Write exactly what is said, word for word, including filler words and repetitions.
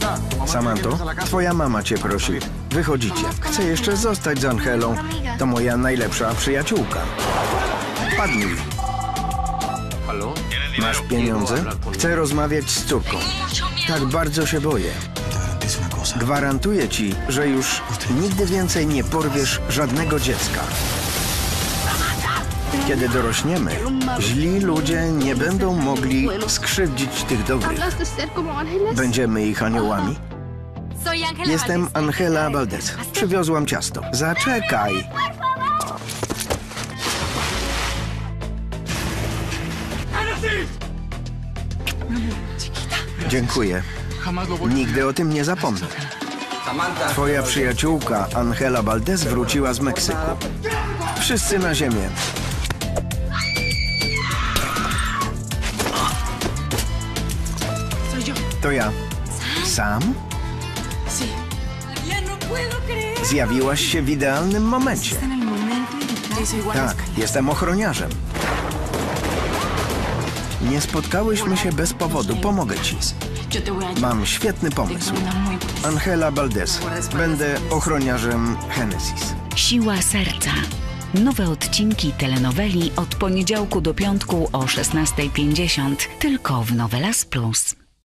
Samanto, twoja mama cię prosi. Wychodzicie. Chcę jeszcze zostać z Angelą. To moja najlepsza przyjaciółka. Padnij. Masz pieniądze? Chcę rozmawiać z córką. Tak bardzo się boję. Gwarantuję ci, że już nigdy więcej nie porwiesz żadnego dziecka. Kiedy dorośniemy, źli ludzie nie będą mogli skrzywdzić tych dobrych. Będziemy ich aniołami? Jestem Angela Valdez. Przywiozłam ciasto. Zaczekaj! Dziękuję. Nigdy o tym nie zapomnę. Twoja przyjaciółka Angela Valdez wróciła z Meksyku. Wszyscy na ziemię. To ja. Sam? Zjawiłaś się w idealnym momencie. Tak, jestem ochroniarzem. Nie spotkałyśmy się bez powodu. Pomogę ci. Mam świetny pomysł. Angela Valdez. Będę ochroniarzem Genesis. Siła serca. Nowe odcinki telenoweli od poniedziałku do piątku o szesnastej pięćdziesiąt tylko w Novelas Plus.